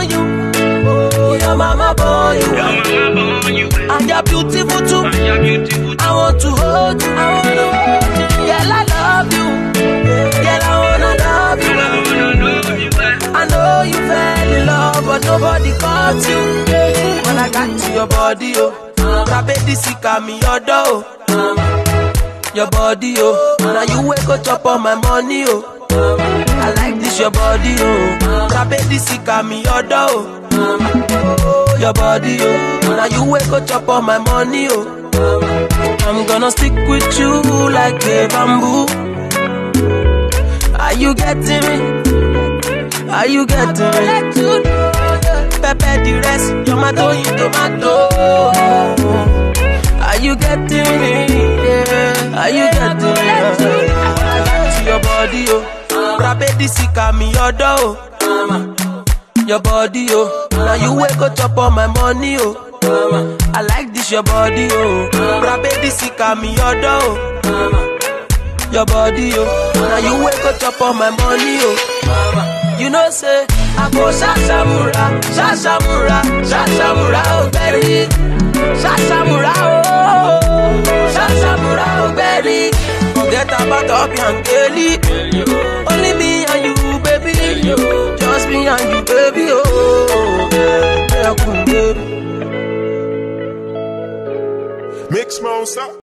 born you. Oh, your mama born you. And you're beautiful too. I want to hold you. Girl, I love you. Girl, I wanna love you. I know you fell in love, but nobody caught you. When I got to your body, oh, baby, sick of me, your door. Your body, oh, now you wake up on my money, oh. I like this your body, oh. Baby, sick of me, your door. Your body, oh, now you wake up on my money, oh. I'm gonna stick with you like a bamboo. Are you getting me? Are you getting me? Pepper the rest, you're my tomato. Are you getting me? Yeah. Are you getting me? I got to your body, oh. Baby, sick of me, your door. Your body, oh. Now you wake up on my money, oh. I like this your body, oh. Baby, sick of me, your door. Your body, oh. Now you wake up on my money, oh. You know, say, I go Shashamura, Shashamura, Shashamura, oh, baby. Shashamura, oh, Shashamura, oh, baby. Forget about up young Kelly. Only me and you, baby. Just me and you, baby, oh. Yeah, baby. Mix monster.